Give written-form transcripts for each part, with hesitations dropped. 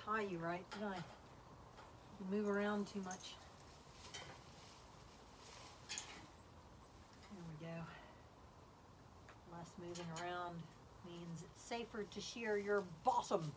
tie you right, didn't I? You move around too much. There we go. Less moving around means it's safer to shear your bottom.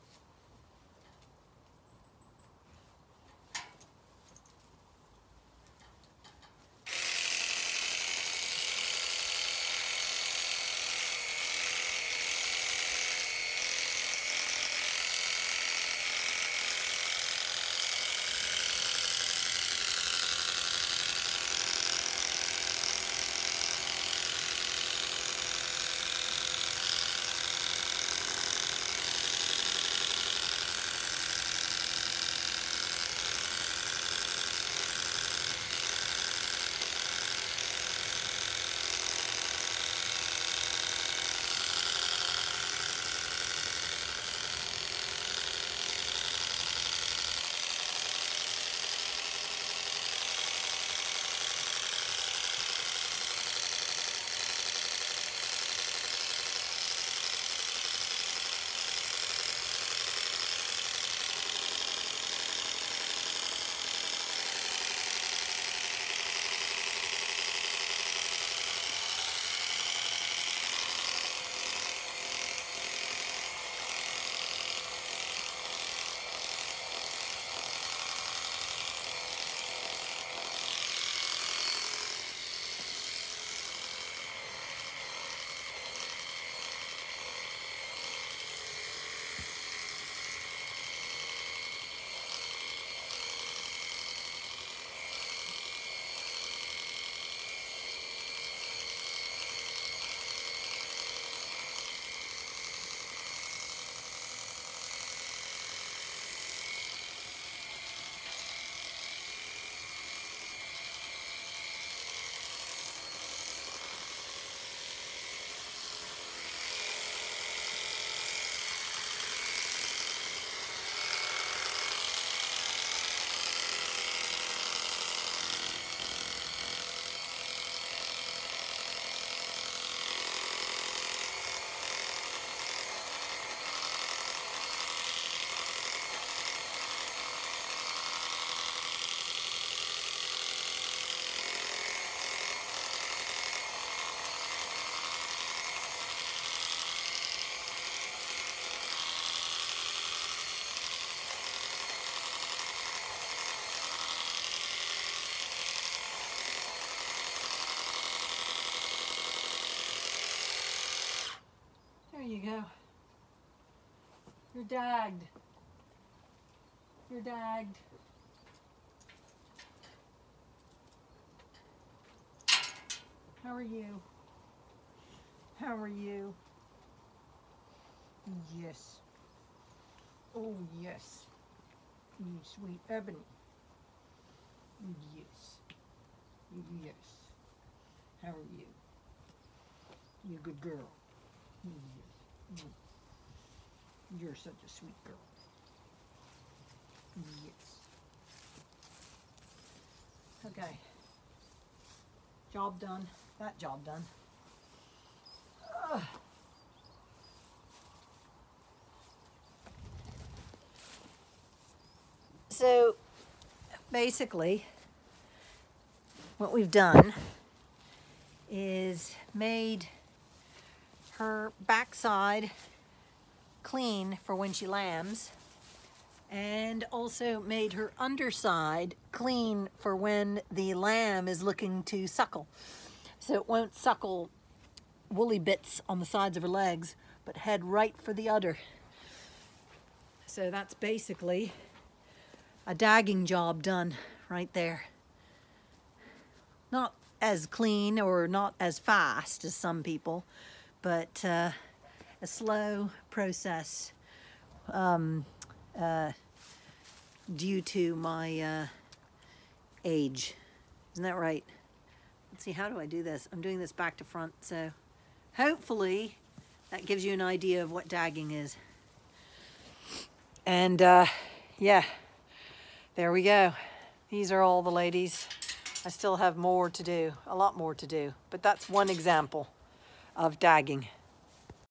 There you go. You're dagged. You're dagged. How are you? How are you? Yes. Oh, yes. You sweet ebony. Yes. Yes. How are you? You good girl. Yes. You're such a sweet girl. Yes. Okay. Job done. That job done. Ugh. So basically what we've done is made her backside clean for when she lambs, and also made her underside clean for when the lamb is looking to suckle. So it won't suckle woolly bits on the sides of her legs, but head right for the udder. So that's basically a dagging job done right there. Not as clean or not as fast as some people, but a slow process due to my age. Isn't that right? Let's see, how do I do this? I'm doing this back to front, so hopefully that gives you an idea of what dagging is. And yeah, there we go. These are all the ladies. I still have more to do, a lot more to do, but that's one example of dagging.